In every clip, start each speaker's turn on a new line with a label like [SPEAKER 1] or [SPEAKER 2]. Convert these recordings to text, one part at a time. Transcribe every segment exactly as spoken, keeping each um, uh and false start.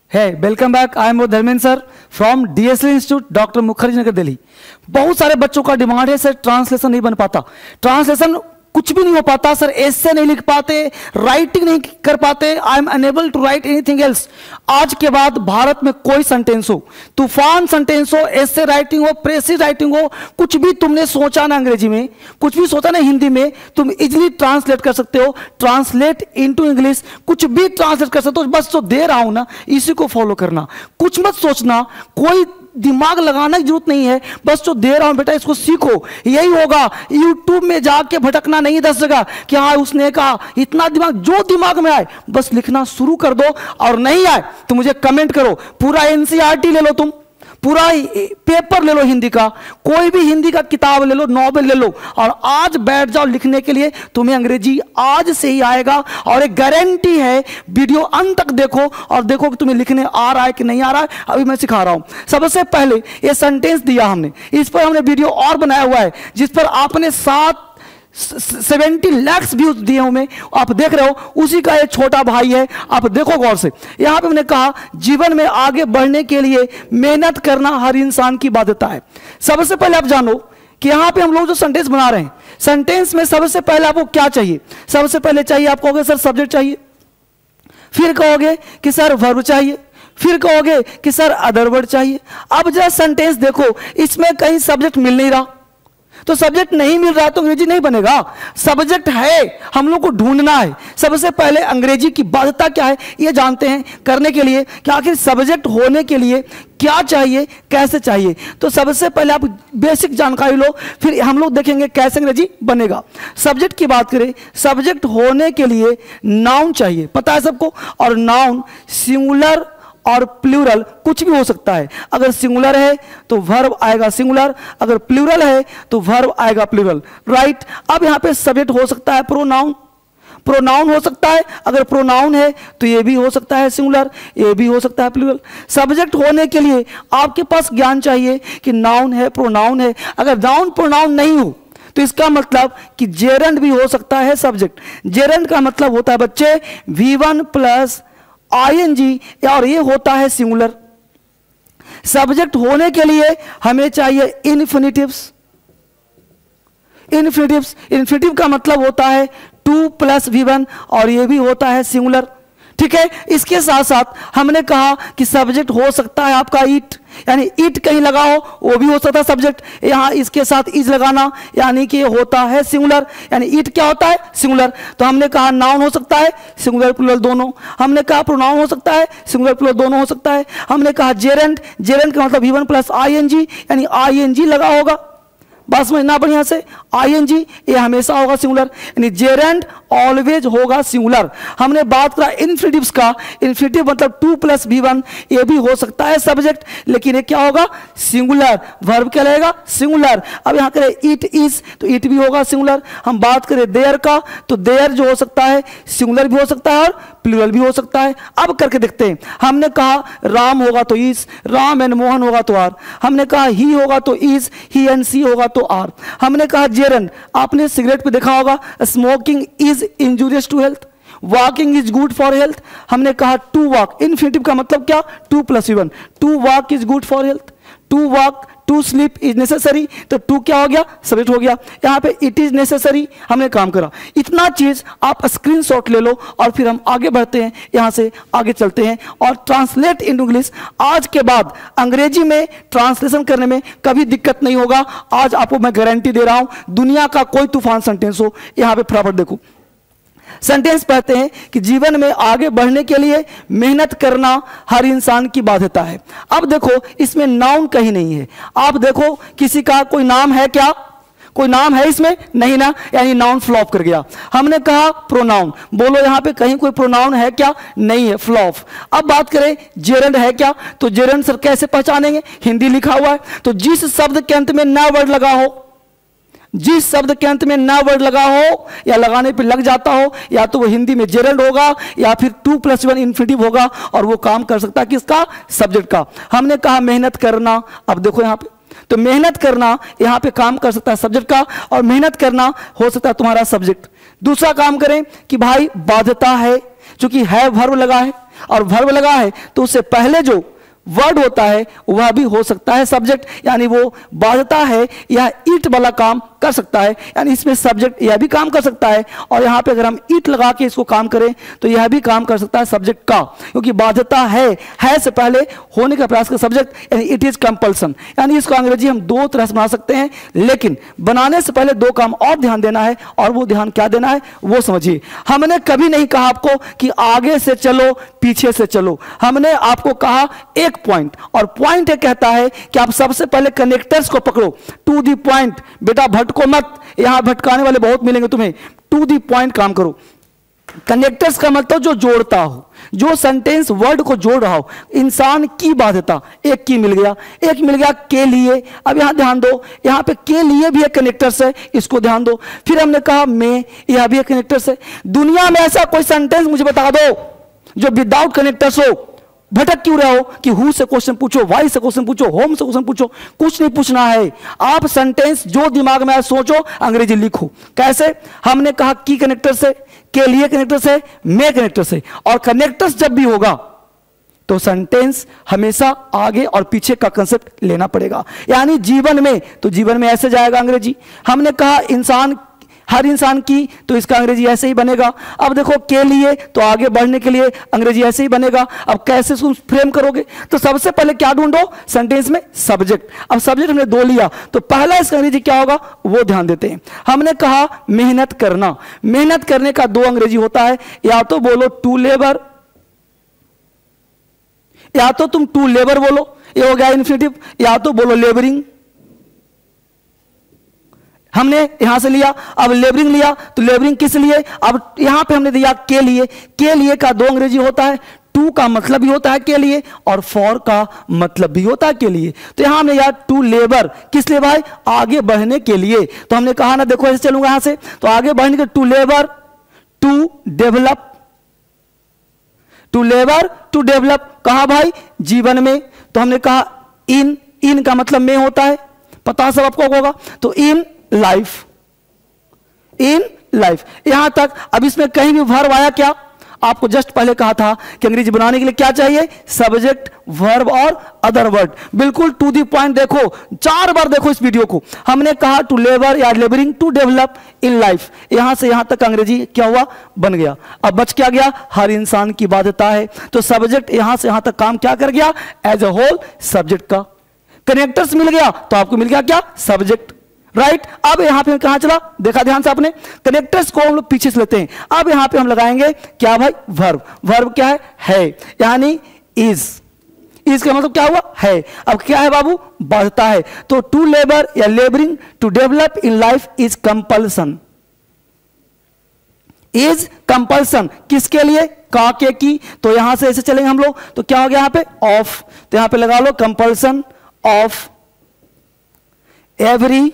[SPEAKER 1] है welcome back. I am Dharmendra sir from DSL institute, doctor Mukherjee Nagar, Delhi. बहुत सारे बच्चों का डिमांड है सर ट्रांसलेशन नहीं बन पाता, ट्रांसलेशन कुछ भी नहीं हो पाता सर, ऐसे नहीं लिख पाते, राइटिंग नहीं कर पाते, I am unable to write anything else. आज के बाद भारत में कोई सेंटेंस हो, तूफान सेंटेंस हो, ऐसे राइटिंग हो, प्रेसिज राइटिंग हो, कुछ भी तुमने सोचा ना अंग्रेजी में, कुछ भी सोचा ना हिंदी में, तुम इजिली ट्रांसलेट कर सकते हो, ट्रांसलेट इनटू इंग्लिश, कुछ भी ट्रांसलेट कर सकते हो। बस जो दे रहा हूं ना इसी को फॉलो करना, कुछ मत सोचना, कोई दिमाग लगाने की जरूरत नहीं है, बस जो दे रहा हूं बेटा इसको सीखो, यही होगा। यूट्यूब में जाके भटकना नहीं दस जगह कि हाँ उसने कहा, इतना दिमाग, जो दिमाग में आए बस लिखना शुरू कर दो, और नहीं आए तो मुझे कमेंट करो। पूरा एनसीईआरटी ले लो, तुम पूरा पेपर ले लो हिंदी का, कोई भी हिंदी का किताब ले लो, नॉवेल ले लो, और आज बैठ जाओ लिखने के लिए, तुम्हें अंग्रेजी आज से ही आएगा। और एक गारंटी है, वीडियो अंत तक देखो और देखो कि तुम्हें लिखने आ रहा है कि नहीं आ रहा है। अभी मैं सिखा रहा हूं। सबसे पहले ये सेंटेंस दिया हमने, इस पर हमने वीडियो और बनाया हुआ है जिस पर आपने सात सेवेंटी लैक्स व्यूज दिए हमें, आप देख रहे हो, उसी का एक छोटा भाई है। आप देखो गौर से, यहां पे हमने कहा जीवन में आगे बढ़ने के लिए मेहनत करना हर इंसान की बाध्यता है। सबसे पहले आप जानो कि यहां पे हम लोग जो सेंटेंस बना रहे हैं, सेंटेंस में सबसे पहले आपको क्या चाहिए? सबसे पहले चाहिए, आप कहोगे सर सब्जेक्ट चाहिए, फिर कहोगे कि सर वर्ब चाहिए, फिर कहोगे कि सर अदर वर्ड चाहिए। अब जरा सेंटेंस देखो, इसमें कहीं सब्जेक्ट मिल नहीं रहा, तो सब्जेक्ट नहीं मिल रहा तो अंग्रेजी नहीं बनेगा। सब्जेक्ट है, हम लोग को ढूंढना है। सबसे पहले अंग्रेजी की बाध्यता क्या है ये जानते हैं करने के लिए कि आखिर सब्जेक्ट होने के लिए क्या चाहिए, कैसे चाहिए। तो सबसे पहले आप बेसिक जानकारी लो, फिर हम लोग देखेंगे कैसे अंग्रेजी बनेगा। सब्जेक्ट की बात करें, सब्जेक्ट होने के लिए नाउन चाहिए, पता है सबको, और नाउन सिंगुलर और प्लूरल कुछ भी हो सकता है। अगर सिंगुलर है तो वर्ब आएगा सिंगुलर, अगर प्लूरल है तो वर्ब आएगा प्लूरल, राइट। अब यहां पे सब्जेक्ट हो सकता है प्रोनाउन, प्रोनाउन हो सकता है, अगर प्रोनाउन है तो ये भी हो सकता है सिंगुलर, ये भी हो सकता है प्लूरल। सब्जेक्ट होने के लिए आपके पास ज्ञान चाहिए कि नाउन है, प्रोनाउन है। अगर नाउन प्रोनाउन नहीं हो तो इसका मतलब कि जेरेंड भी हो सकता है सब्जेक्ट। जेरेंड का मतलब होता है बच्चे वी वन प्लस आईएनजी, और ये होता है सिंगुलर। सब्जेक्ट होने के लिए हमें चाहिए इन्फिनिटिव्स। इन्फिनिटिव्स, इन्फिनिटिव का मतलब होता है टू प्लस वी वन, और ये भी होता है सिंगुलर, ठीक है। इसके साथ साथ हमने कहा कि सब्जेक्ट हो सकता है आपका ईट, यानी ईट कहीं लगा हो वो भी हो सकता है सब्जेक्ट। यहां इसके साथ इज लगाना यानी कि होता है सिंगुलर, यानी ईट क्या होता है सिंगुलर। तो हमने कहा नाउन हो सकता है सिंगुलर प्लूरल दोनों, हमने कहा प्रोनाउन हो सकता है सिंगुलर प्लूरल दोनों हो सकता है। हमने कहा जेरेंट, जेरेंट का मतलब वी वन प्लस आईएनजी, यानी आईएनजी लगा होगा, बात समझना बढ़िया से। आईएनजी ये हमेशा होगा सिंगुलर, यानी जेरेंट ऑलवेज होगा सिंगुलर। हमने बात करा इन्फिनिटिव्स का, इन्फिनिटिव मतलब टू प्लस वी वन, ये भी हो सकता है सब्जेक्ट, लेकिन ये क्या होगा सिंगुलर। वर्ब क्या रहेगा सिंगुलर। अब यहां करें इट इज तो इट भी होगा सिंगुलर। हम बात करें देयर का तो देयर जो हो सकता है सिंगुलर भी हो सकता है और प्लूरल भी हो सकता है। अब करके देखते हैं, हमने कहा राम होगा तो इज, राम एंड मोहन होगा तो आर। हमने कहा ही होगा तो इज, ही एंड सी होगा तो आर। हमने कहा जेरन, आपने सिगरेट पे देखा होगा smoking is injurious to health, walking is good for health. हमने कहा टू वॉक, इन्फिनिटिव का मतलब क्या to plus one, to walk is good for health, to walk, to sleep is necessary, तो टू क्या हो गया सब्जेक्ट हो गया। यहां पे इट इज नेसेसरी हमने काम करा। इतना चीज आप स्क्रीनशॉट ले लो और फिर हम आगे बढ़ते हैं, यहां से आगे चलते हैं और ट्रांसलेट इन इंग्लिश। आज के बाद अंग्रेजी में ट्रांसलेशन करने में कभी दिक्कत नहीं होगा। आज आपको मैं गारंटी दे रहा हूं, दुनिया का कोई तूफान सेंटेंस हो, यहां पे फटाफट देखो। सेंटेंस पढ़ते हैं कि जीवन में आगे बढ़ने के लिए मेहनत करना हर इंसान की बाध्यता है। अब देखो इसमें नाउन कहीं नहीं है। आप देखो किसी का कोई नाम है क्या, कोई नाम है इसमें नहीं ना, यानी नाउन फ्लॉप कर गया। हमने कहा प्रोनाउन, बोलो यहां पे कहीं कोई प्रोनाउन है क्या, नहीं है, फ्लॉप। अब बात करें जेरेंड है क्या, तो जेरेंड सर कैसे पहचानेंगे, हिंदी लिखा हुआ है, तो जिस शब्द के अंत में न वर्ड लगा हो, जिस शब्द के अंत में ना वर्ड लगा हो या लगाने पे लग जाता हो, या तो वो हिंदी में जेरेंड होगा या फिर टू प्लस वन इन्फिनिटिव होगा, और वो काम कर सकता है किसका सब्जेक्ट का। हमने कहा मेहनत करना, अब देखो यहां पे तो मेहनत करना यहां पे काम कर सकता है सब्जेक्ट का, और मेहनत करना हो सकता है तुम्हारा सब्जेक्ट। दूसरा काम करें कि भाई बाध्यता है, चूंकि है वर्ब लगा है और वर्ब लगा है तो उससे पहले जो वर्ड होता है वह भी हो सकता है सब्जेक्ट, यानी वो बाध्यता है या ईट वाला काम कर सकता है, यानी इसमें सब्जेक्ट यह भी काम कर सकता है। और यहाँ पे अगर हम ईट लगा के इसको काम करें तो यह भी काम कर सकता है सब्जेक्ट का, क्योंकि बाध्यता है है से पहले होने का प्रयास का सब्जेक्ट, यानी इट इज कंपल्सन। यानी इसको अंग्रेजी हम दो तरह से बना सकते हैं, लेकिन बनाने से पहले दो काम और ध्यान देना है, और वो ध्यान क्या देना है वो समझिए। हमने कभी नहीं कहा आपको कि आगे से चलो पीछे से चलो, हमने आपको कहा एक पॉइंट, और पॉइंट ये कहता है कि आप सबसे पहले कनेक्टर्स को पकड़ो, टू दी पॉइंट। बेटा भटको मत, यहां भटकाने वाले बहुत मिलेंगे तुम्हें, टू दी पॉइंट काम करो। कनेक्टर्स का मतलब जो जोड़ता हो, जो सेंटेंस वर्ड को जोड़ रहा हो। इंसान की बाध्यता, एक की मिल गया, एक मिल गया के लिए। अब यहां ध्यान दो, यहां पे के लिए भी एक कनेक्टर्स है, इसको ध्यान दो। फिर हमने कहा मैं, यह भी एक कनेक्टर्स है। दुनिया में ऐसा कोई सेंटेंस मुझे बता दो जो विदाउट कनेक्टर्स हो। भटक क्यों रहे हो कि हु से क्वेश्चन पूछो, वाई से क्वेश्चन पूछो, होम से क्वेश्चन पूछो, कुछ नहीं पूछना है। आप सेंटेंस जो दिमाग में आए सोचो, अंग्रेजी लिखो। कैसे? हमने कहा की कनेक्टर से, के लिए कनेक्टर से, में कनेक्टर से। और कनेक्टर्स जब भी होगा तो सेंटेंस हमेशा आगे और पीछे का कंसेप्ट लेना पड़ेगा। यानी जीवन में, तो जीवन में ऐसे जाएगा अंग्रेजी। हमने कहा इंसान, हर इंसान की, तो इसका अंग्रेजी ऐसे ही बनेगा। अब देखो के लिए, तो आगे बढ़ने के लिए अंग्रेजी ऐसे ही बनेगा। अब कैसे इसको फ्रेम करोगे? तो सबसे पहले क्या ढूंढो सेंटेंस में? सब्जेक्ट। अब सब्जेक्ट हमने दो लिया, तो पहला इसका अंग्रेजी क्या होगा वो ध्यान देते हैं। हमने कहा मेहनत करना। मेहनत करने का दो अंग्रेजी होता है, या तो बोलो टू लेबर, या तो तुम टू लेबर बोलो, ये हो गया इन्फिनिटिव, या तो बोलो लेबरिंग। हमने यहां से लिया, अब लेबरिंग लिया, तो लेबरिंग किस लिए? अब यहां पे हमने दिया के लिए। के लिए का दो अंग्रेजी होता है, टू का मतलब भी होता है के लिए, और फॉर का मतलब भी होता है के लिए। तो यहां हमने यार टू लेबर, किस लिए भाई? आगे बढ़ने के लिए। तो हमने कहा ना, देखो ऐसे चलूंगा यहां से, तो आगे बढ़ने के to labour, to develop, to labour to develop. कहा भाई? जीवन में। तो हमने कहा इन, इन का मतलब में होता है, पता सब आपको होगा। तो इन लाइफ, इन लाइफ, यहां तक। अब इसमें कहीं भी वर्ब आया क्या? आपको जस्ट पहले कहा था कि अंग्रेजी बनाने के लिए क्या चाहिए? सब्जेक्ट, वर्ब और अदर वर्ड। बिल्कुल टू दी पॉइंट देखो, चार बार देखो इस वीडियो को। हमने कहा टू लेबर या labouring to develop in life, यहां से यहां तक अंग्रेजी क्या हुआ? बन गया। अब बच क्या गया? हर इंसान की बाध्यता है। तो सब्जेक्ट यहां से यहां तक काम क्या कर गया? एज अ होल सब्जेक्ट का। कनेक्टर्स मिल गया तो आपको मिल गया क्या? सब्जेक्ट। Right right? अब यहां पे कहां चला? देखा ध्यान से आपने, कनेक्टर्स को हम लोग पीछे से लेते हैं। अब यहां पे हम लगाएंगे क्या भाई? वर्ब। वर्ब क्या है? है, यानी इज। इज का मतलब क्या हुआ? है। अब क्या है बाबू? बाध्यता है। तो टू लेबर या labouring to develop in life is compulsion. Is compulsion किसके लिए? का के की। तो यहां से ऐसे चलेंगे हम लोग, तो क्या हो गया यहां पे? ऑफ। तो यहां पे लगा लो compulsion of every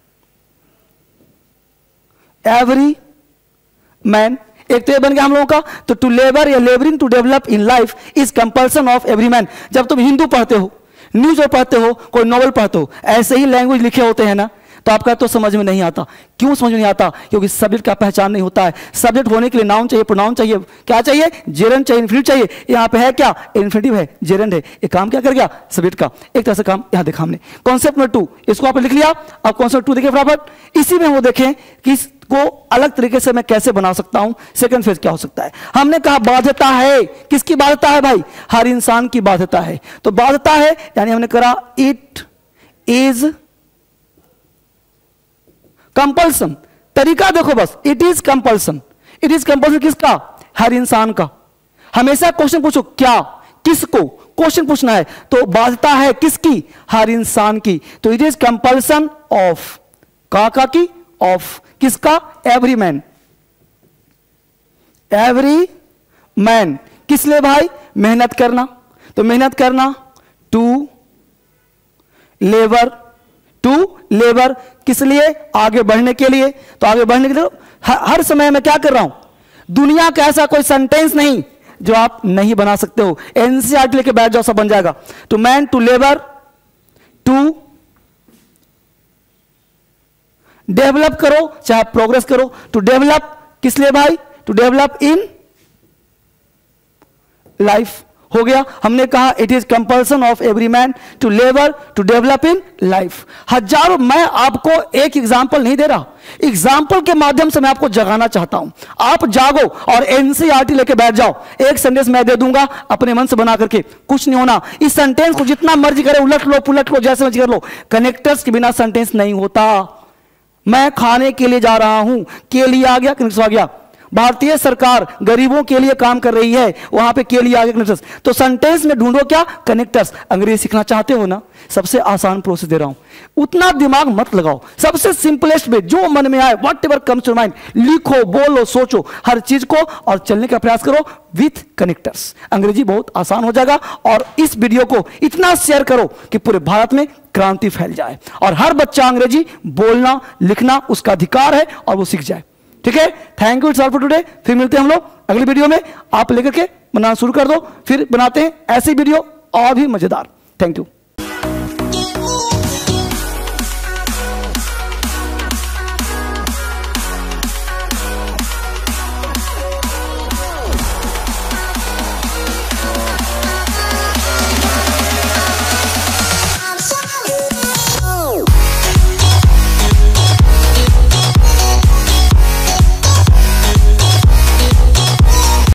[SPEAKER 1] every man. एक तो ये बन गया हम लोगों का। तो टू लेबर या labouring to develop in life is compulsion of every man. जब तुम हिंदू पढ़ते हो, न्यूज पढ़ते हो, कोई नॉवल पढ़ते हो, ऐसे ही लैंग्वेज लिखे होते हैं ना, तो आपका तो समझ में नहीं आता। क्यों समझ में नहीं आता? क्योंकि सब्जेक्ट का पहचान नहीं होता है। सब्जेक्ट होने के लिए नाउन चाहिए, प्रोनाउन चाहिए, क्या चाहिए? जेरंड चाहिए, इन्फिनिटिव चाहिए। यहाँ पे है क्या? इन्फिनिटिव है, जेरंड है। ये काम क्या कर गया? सब्जेक्ट का एक तरह से काम यहाँ देखा हमने। कॉन्सेप्ट नंबर टू, इसको आपने लिख लिया। अब कॉन्सेप्ट टू देखिए फटाफट। इसी में वो देखें कि को अलग तरीके से मैं कैसे बना सकता हूं। सेकंड फेज क्या हो सकता है? हमने कहा बाध्यता है। किसकी बाध्यता है भाई? हर इंसान की बाध्यता है। तो बाध्यता है यानी हमने कहा इट इज कंपल्सन। तरीका देखो बस, it is compulsion. It is compulsion किसका? हर इंसान का। हमेशा क्वेश्चन पूछो क्या, किसको, क्वेश्चन पूछना है। तो बाध्यता है किसकी? हर इंसान की। तो इट इज कंपल्सन ऑफ, का का की, ऑफ किसका? Every man. एवरी मैन किस लिए भाई? मेहनत करना। तो मेहनत करना टू लेबर, टू लेबर किस लिए? आगे बढ़ने के लिए। तो आगे बढ़ने के लिए हर समय मैं क्या कर रहा हूं? दुनिया का ऐसा कोई सेंटेंस नहीं जो आप नहीं बना सकते हो। एनसीईआरटी लेके बैठ जाओ, सब बन जाएगा। To man, to labour, to develop करो, चाहे प्रोग्रेस करो। टू डेवलप किस लिए भाई? टू डेवलप इन लाइफ हो गया। हमने कहा it is compulsion of every man to labour to develop in life. हजारों, मैं आपको एक एग्जाम्पल नहीं दे रहा, एग्जाम्पल के माध्यम से मैं आपको जगाना चाहता हूं। आप जागो और एनसीईआरटी लेके बैठ जाओ। एक सेंटेंस मैं दे दूंगा, अपने मन से बना करके, कुछ नहीं होना। इस सेंटेंस को जितना मर्जी करे उलट लो पुलट लो, जैसे मर्जी कर लो, कनेक्टर्स के बिना सेंटेंस नहीं होता। मैं खाने के लिए जा रहा हूं, के लिए आ गया, कनेक्टर्स आ गया। भारतीय सरकार गरीबों के लिए काम कर रही है, वहां पे के लिए आ गया, कनेक्टर्स। तो सेंटेंस में ढूंढो क्या, कनेक्टर्स। अंग्रेजी सीखना चाहते हो ना, सबसे आसान प्रोसेस दे रहा हूं, उतना दिमाग मत लगाओ, सबसे सिंपलेस्ट में जो मन में आए, whatever comes to mind, लिखो, बोलो, सोचो हर चीज को और चलने का प्रयास करो विथ कनेक्टर्स। अंग्रेजी बहुत आसान हो जाएगा। और इस वीडियो को इतना शेयर करो कि पूरे भारत में क्रांति फैल जाए और हर बच्चा अंग्रेजी बोलना लिखना उसका अधिकार है और वो सीख जाए। ठीक है, thank you, it's all for today. फिर मिलते हैं हम लोग अगली वीडियो में। आप लेकर के बनाना शुरू कर दो, फिर बनाते हैं ऐसी वीडियो और भी मजेदार। Thank you.